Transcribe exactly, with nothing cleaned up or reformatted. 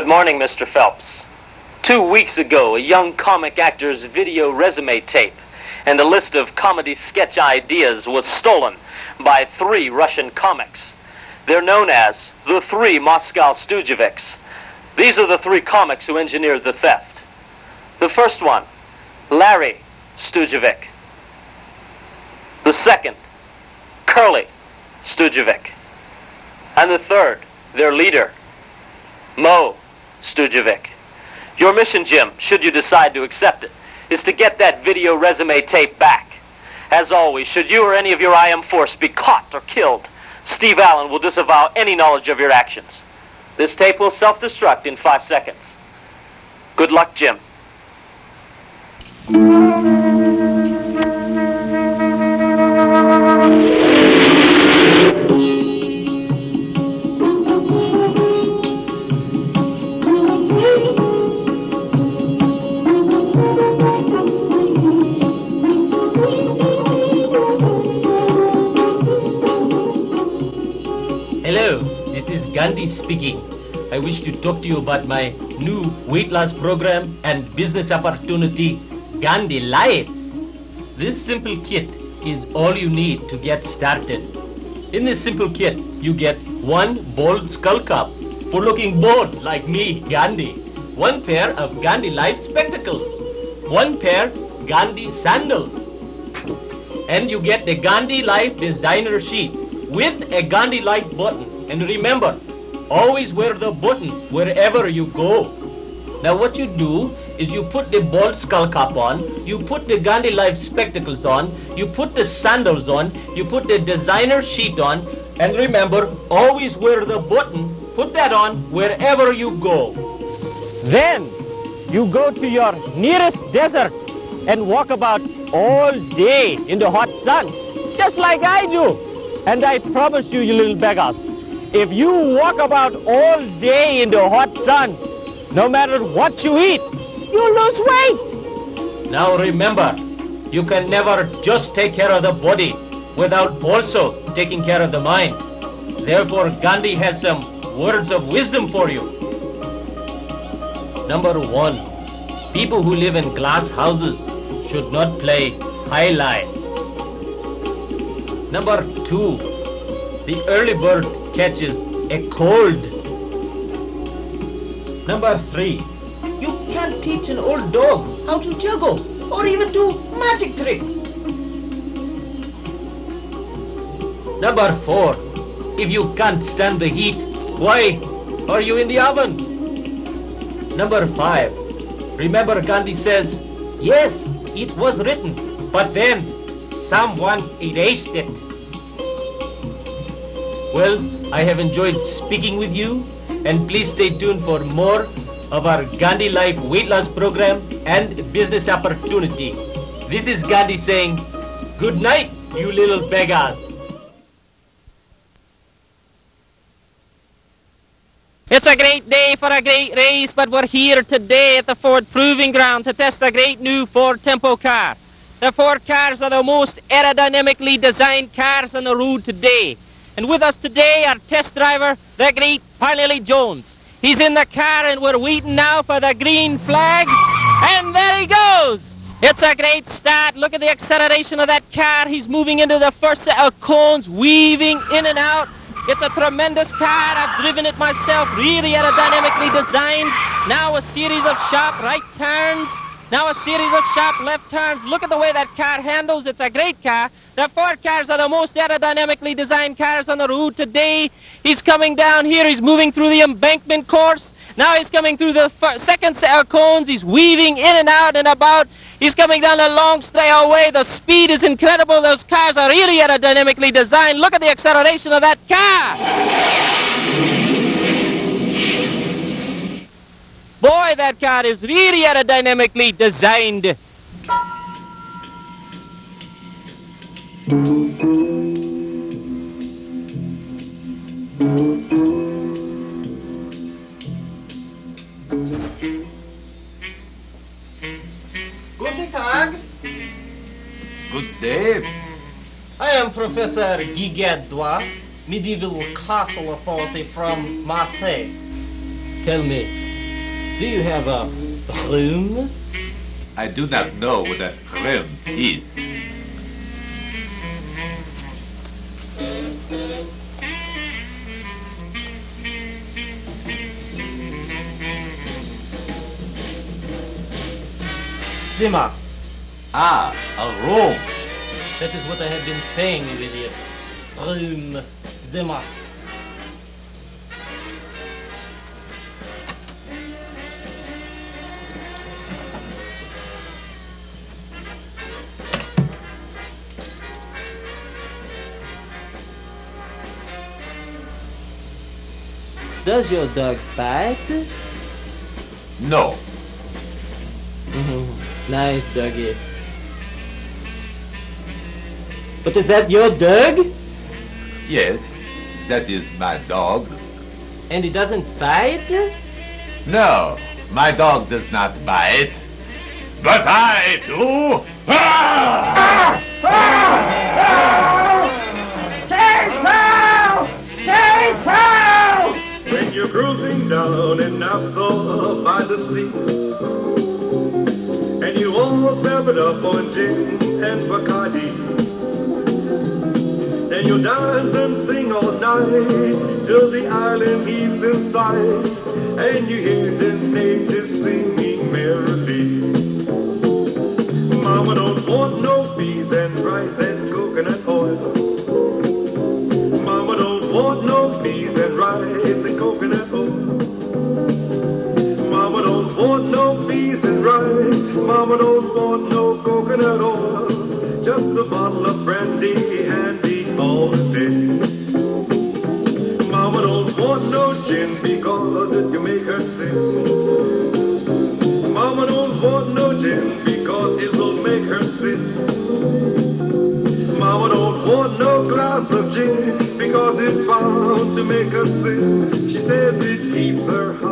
Good morning, Mister Phelps. Two weeks ago, a young comic actor's video resume tape and a list of comedy sketch ideas was stolen by three Russian comics. They're known as the Three Moscow Stoojevics. These are the three comics who engineered the theft. The first one, Larry Stoojevic. The second, Curly Stoojevic. And the third, their leader, Mo Stoojevic. Your mission, Jim, should you decide to accept it, is to get that video resume tape back. As always, should you or any of your I M force be caught or killed, Steve Allen will disavow any knowledge of your actions. This tape will self-destruct in five seconds. Good luck, Jim. Hello, this is Gandhi speaking. I wish to talk to you about my new weight loss program and business opportunity, Gandhi Life. This simple kit is all you need to get started. In this simple kit, you get one bold skull cap for looking bold like me, Gandhi, one pair of Gandhi Life spectacles, one pair Gandhi sandals, and you get the Gandhi Life designer sheet with a Gandhi Life button. And remember, always wear the button wherever you go. Now what you do is you put the bald skull cap on, you put the Gandhi Life spectacles on, you put the sandals on, you put the designer sheet on, and remember, always wear the button, put that on wherever you go. Then you go to your nearest desert and walk about all day in the hot sun, just like I do. And I promise you, you little beggars, if you walk about all day in the hot sun, no matter what you eat, you lose weight. Now remember, you can never just take care of the body without also taking care of the mind. Therefore, Gandhi has some words of wisdom for you. Number one, people who live in glass houses should not play high lie. Number two, the early bird catches a cold. Number three, you can't teach an old dog how to juggle or even do magic tricks. Number four, if you can't stand the heat, why are you in the oven? Number five, remember Gandhi says, yes, it was written, but then someone erased it. Well, I have enjoyed speaking with you, and please stay tuned for more of our Gandhi Life weight loss program and business opportunity. This is Gandhi saying, good night, you little beggars. It's a great day for a great race, but we're here today at the Ford Proving Ground to test the great new Ford Tempo car. The Ford cars are the most aerodynamically designed cars on the road today. And with us today, our test driver, the great Parnelli Jones. He's in the car and we're waiting now for the green flag. And there he goes. It's a great start. Look at the acceleration of that car. He's moving into the first set of cones, weaving in and out. It's a tremendous car. I've driven it myself, really aerodynamically designed. Now a series of sharp right turns. Now a series of sharp left turns. Look at the way that car handles. It's a great car. The Ford cars are the most aerodynamically designed cars on the road today. He's coming down here. He's moving through the embankment course. Now he's coming through the first, second set of cones. He's weaving in and out and about. He's coming down a long straightaway. The speed is incredible. Those cars are really aerodynamically designed. Look at the acceleration of that car. Boy, that car is really aerodynamically designed. Guten Tag. Good day. I am Professor Guy Gaddois, medieval castle authority from Marseille. Tell me, Do you have a room? I do not know what a room is. Zimmer. Ah, a room. That is what I have been saying, you idiot. Room. Zimmer. Does your dog bite? No. Nice, doggy. But is that your dog? Yes, that is my dog. And he doesn't bite? No, my dog does not bite. But I do. Ah! When you're cruising down in Nassau by the sea, and you all peppered up on gin and Bacardi, then you dance and sing all night till the island heaves in sight, and you hear the natives singing merrily. Mama don't want no peas and rice and coconut oil. Mama don't want no peas and rice and coconut oil. Mama don't want no peas and rice. Mama don't want no coconut oil. Just a bottle of brandy handy all the day. Mama don't want no gin because it can make her sick. Mama don't want no gin because it'll make her sick. Mama don't want no glass of gin because it's bound to make her sick. She says it keeps her